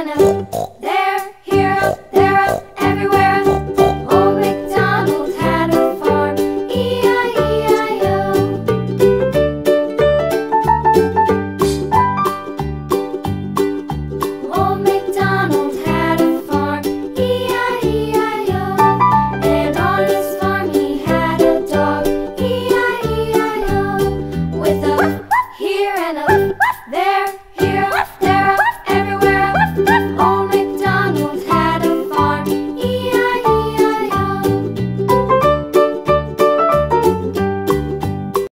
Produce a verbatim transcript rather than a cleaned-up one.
and a there, here, a there, a everywhere. Old MacDonald had a farm, E I E I O. Old MacDonald had a farm, E I E I O. And on his farm he had a dog, E I E I O. With a here and a there.